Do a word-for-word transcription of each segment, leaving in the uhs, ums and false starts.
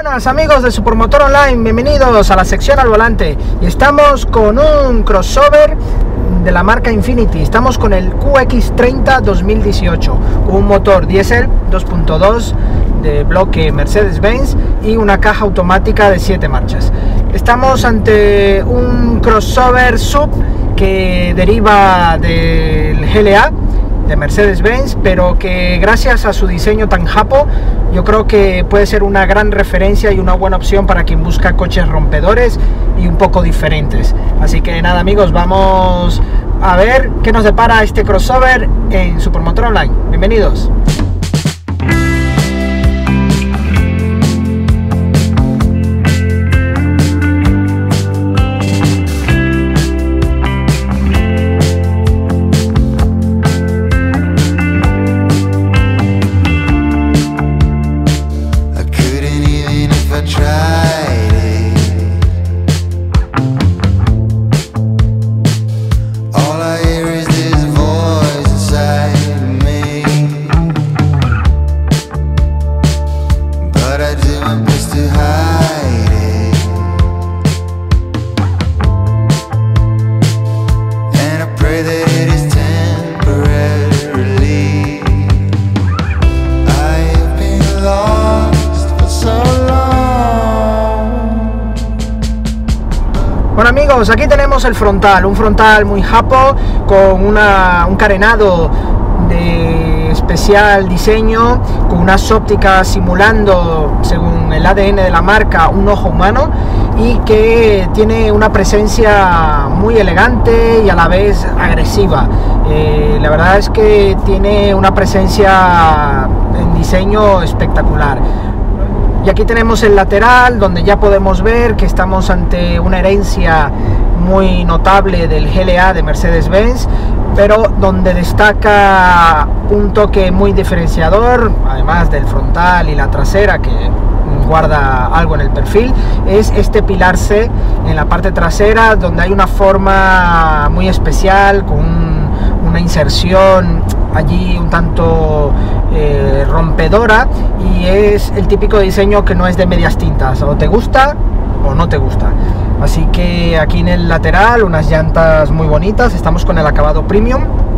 Buenas amigos de Supermotor Online, bienvenidos a la sección al volante. Y estamos con un crossover de la marca Infiniti. Estamos con el Q X treinta dos mil dieciocho, un motor diésel dos punto dos de bloque Mercedes-Benz y una caja automática de siete marchas. Estamos ante un crossover sub que deriva del G L A de Mercedes-Benz, pero que gracias a su diseño tan japo, yo creo que puede ser una gran referencia y una buena opción para quien busca coches rompedores y un poco diferentes. Así que nada amigos, vamos a ver qué nos depara este crossover en Supermotor Online. Bienvenidos. Bueno amigos, aquí tenemos el frontal, un frontal muy japo con una, un carenado de especial diseño, con unas ópticas simulando, según el A D N de la marca, un ojo humano, y que tiene una presencia muy elegante y a la vez agresiva. Eh, la verdad es que tiene una presencia en diseño espectacular. Y aquí tenemos el lateral, donde ya podemos ver que estamos ante una herencia muy notable del G L A de Mercedes-Benz, pero donde destaca un toque muy diferenciador, además del frontal y la trasera que guarda algo en el perfil, es este pilar C en la parte trasera, donde hay una forma muy especial, con un, una inserción allí un tanto eh, rompedora, y es el típico diseño que no es de medias tintas, o te gusta o no te gusta. Así que aquí en el lateral unas llantas muy bonitas, estamos con el acabado premium,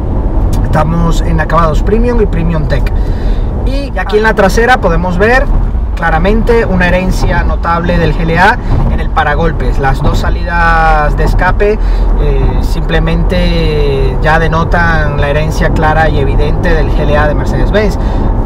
estamos en acabados premium y premium tech. Y aquí en la trasera podemos ver claramente una herencia notable del G L A en el paragolpes. Las dos salidas de escape eh, simplemente ya denotan la herencia clara y evidente del G L A de Mercedes-Benz.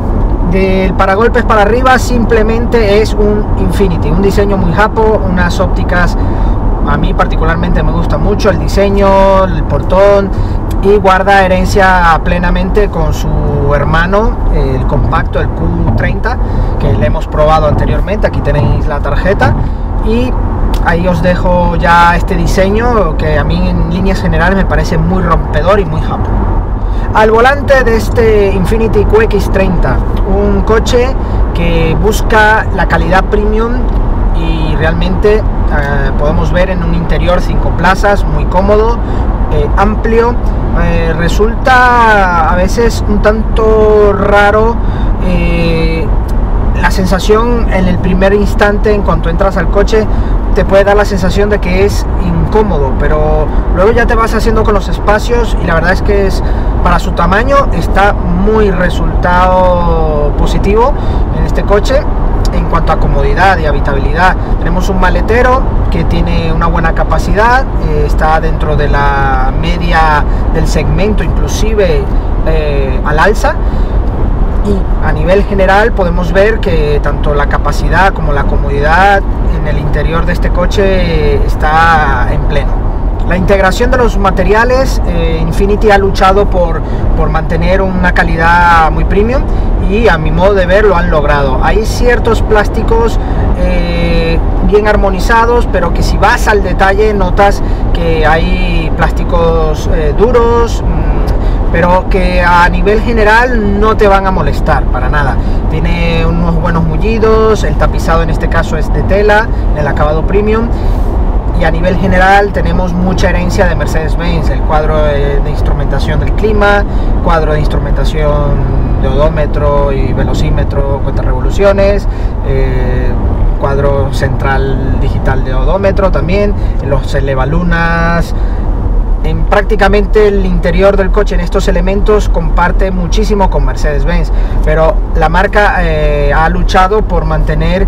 Del paragolpes para arriba simplemente es un Infiniti, un diseño muy japo, unas ópticas, a mí particularmente me gusta mucho el diseño, el portón, y guarda herencia plenamente con su hermano, el compacto, el Q treinta, que le hemos probado anteriormente. Aquí tenéis la tarjeta y ahí os dejo ya este diseño que a mí en líneas generales me parece muy rompedor y muy japo. Al volante de este Infiniti Q X treinta, un coche que busca la calidad premium y realmente eh, podemos ver en un interior cinco plazas muy cómodo, eh, amplio. Eh, resulta a veces un tanto raro eh, la sensación en el primer instante. En cuanto entras al coche te puede dar la sensación de que es incómodo, pero luego ya te vas haciendo con los espacios y la verdad es que es, para su tamaño está muy resultado positivo en este coche. En cuanto a comodidad y habitabilidad, tenemos un maletero que tiene una buena capacidad, eh, está dentro de la media del segmento, inclusive eh, al alza. Y a nivel general podemos ver que tanto la capacidad como la comodidad en el interior de este coche está en pleno. La integración de los materiales, eh, Infiniti ha luchado por, por mantener una calidad muy premium y a mi modo de ver lo han logrado. Hay ciertos plásticos eh, bien armonizados, pero que si vas al detalle notas que hay plásticos eh, duros, mmm, pero que a nivel general no te van a molestar para nada. Tiene unos buenos mullidos, el tapizado en este caso es de tela, el acabado premium. Y a nivel general tenemos mucha herencia de Mercedes-Benz, el cuadro de, de instrumentación del clima, cuadro de instrumentación de odómetro y velocímetro, cuenta revoluciones, eh, cuadro central digital de odómetro también, los elevalunas. En prácticamente el interior del coche, en estos elementos, comparte muchísimo con Mercedes-Benz, pero la marca eh, ha luchado por mantener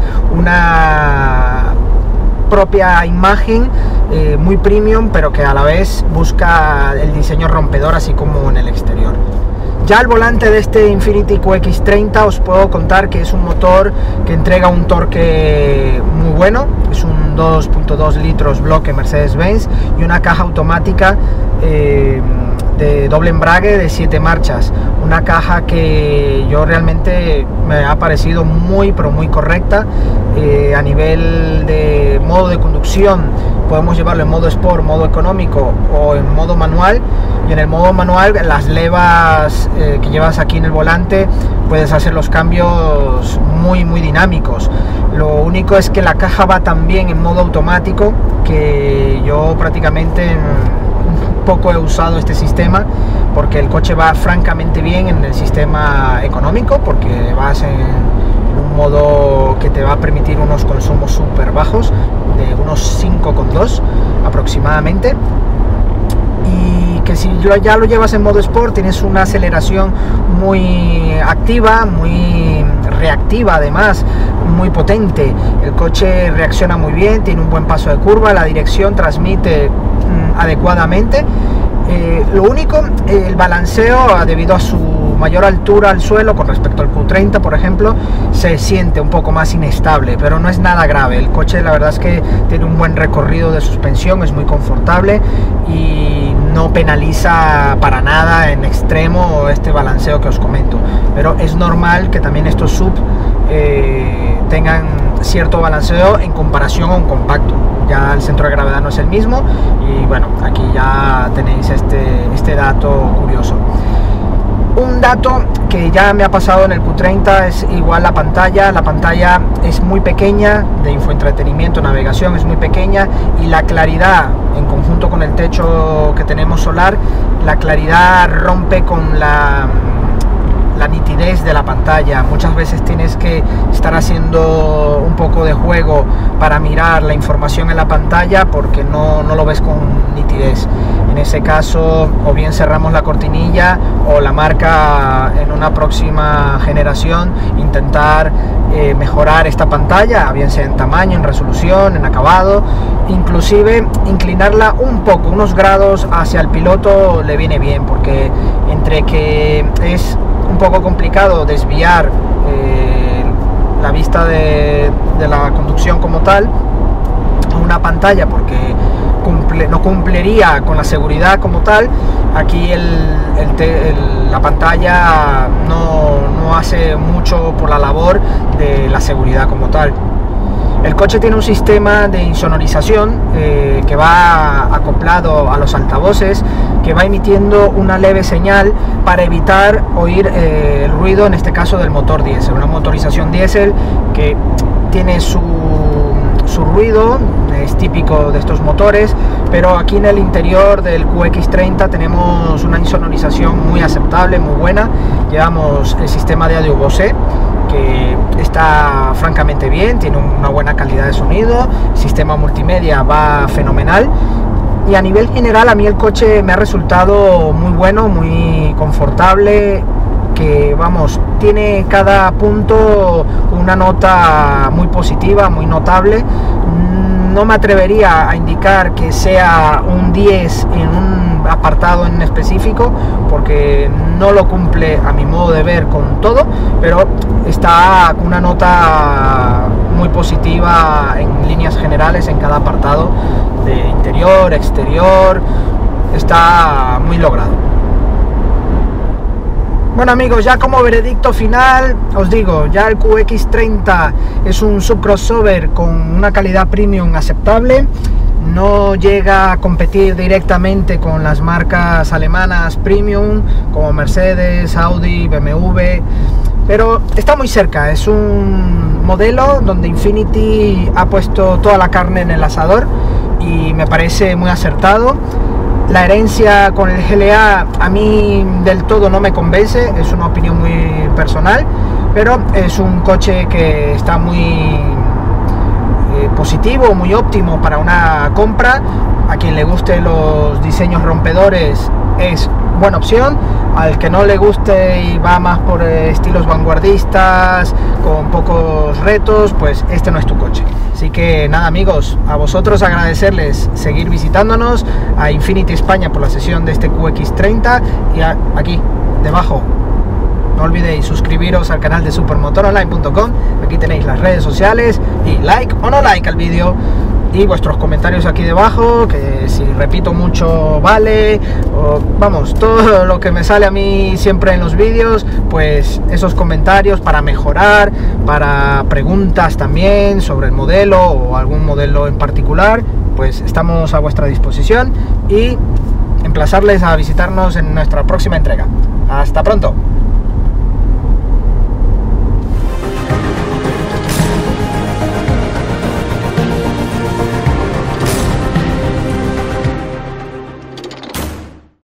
una propia imagen eh, muy premium, pero que a la vez busca el diseño rompedor, así como en el exterior. Ya al volante de este Infiniti Q X treinta os puedo contar que es un motor que entrega un torque muy bueno, es un dos punto dos litros bloque Mercedes-Benz y una caja automática eh, de doble embrague de siete marchas, una caja que yo realmente me ha parecido muy pero muy correcta. Eh, a nivel de modo de conducción podemos llevarlo en modo Sport, modo económico o en modo manual, y en el modo manual las levas eh, que llevas aquí en el volante puedes hacer los cambios muy muy dinámicos. Lo único es que la caja va tan bien en modo automático que yo prácticamente poco he usado este sistema, porque el coche va francamente bien en el sistema económico, porque vas en un modo que te va a permitir unos consumos súper bajos de unos cinco coma dos aproximadamente, y que si ya lo llevas en modo Sport tienes una aceleración muy activa, muy reactiva, además muy potente. El coche reacciona muy bien, tiene un buen paso de curva, la dirección transmite mmm, adecuadamente. Eh, lo único, eh, el balanceo, debido a su mayor altura al suelo con respecto al Q treinta, por ejemplo, se siente un poco más inestable, pero no es nada grave. El coche, la verdad es que tiene un buen recorrido de suspensión, es muy confortable y no penaliza para nada en extremo este balanceo que os comento. Pero es normal que también estos sub eh, tengan cierto balanceo en comparación a un compacto. Ya el centro de gravedad no es el mismo, y bueno, aquí ya tenéis este, este dato curioso. Un dato que ya me ha pasado en el Q treinta es igual la pantalla. La pantalla es muy pequeña, de infoentretenimiento, navegación, es muy pequeña, y la claridad, en conjunto con el techo que tenemos solar, la claridad rompe con la, la nitidez de la pantalla. Muchas veces tienes que estar haciendo un poco de juego para mirar la información en la pantalla, porque no, no lo ves con nitidez. En ese caso, o bien cerramos la cortinilla, o la marca en una próxima generación intentar eh, mejorar esta pantalla, bien sea en tamaño, en resolución, en acabado, inclusive inclinarla un poco, unos grados hacia el piloto le viene bien, porque entre que es un poco complicado desviar eh, la vista de, de la conducción como tal a una pantalla, porque Cumple, no cumpliría con la seguridad como tal. Aquí el, el te, el, la pantalla no, no hace mucho por la labor de la seguridad como tal. El coche tiene un sistema de insonorización eh, que va acoplado a los altavoces, que va emitiendo una leve señal para evitar oír eh, el ruido, en este caso del motor diésel, una motorización diésel que tiene su su ruido, es típico de estos motores, pero aquí en el interior del Q X treinta tenemos una insonorización muy aceptable, muy buena. Llevamos el sistema de audio Bose, que está francamente bien, tiene una buena calidad de sonido, el sistema multimedia va fenomenal, y a nivel general a mí el coche me ha resultado muy bueno, muy confortable, que vamos, tiene cada punto una nota muy positiva, muy notable. No me atrevería a indicar que sea un diez en un apartado en específico, porque no lo cumple a mi modo de ver con todo, pero está con una nota muy positiva en líneas generales en cada apartado, de interior, exterior, está muy logrado. Bueno amigos, ya como veredicto final os digo, ya el Q X treinta es un subcrossover con una calidad premium aceptable. No llega a competir directamente con las marcas alemanas premium como Mercedes, Audi, B M W, pero está muy cerca. Es un modelo donde Infiniti ha puesto toda la carne en el asador y me parece muy acertado. La herencia con el G L A a mí del todo no me convence, es una opinión muy personal, pero es un coche que está muy, positivo, muy óptimo para una compra. A quien le guste los diseños rompedores es buena opción. Al que no le guste y va más por estilos vanguardistas, con pocos retos, pues este no es tu coche. Así que nada, amigos, a vosotros agradecerles seguir visitándonos, a Infiniti España por la sesión de este Q X treinta, y a, aquí debajo no olvidéis suscribiros al canal de supermotor online punto com. Aquí tenéis las redes sociales y like o no like al vídeo, y vuestros comentarios aquí debajo, que si repito mucho vale, o vamos, todo lo que me sale a mí siempre en los vídeos, pues esos comentarios para mejorar, para preguntas también sobre el modelo o algún modelo en particular, pues estamos a vuestra disposición, y emplazarles a visitarnos en nuestra próxima entrega. Hasta pronto.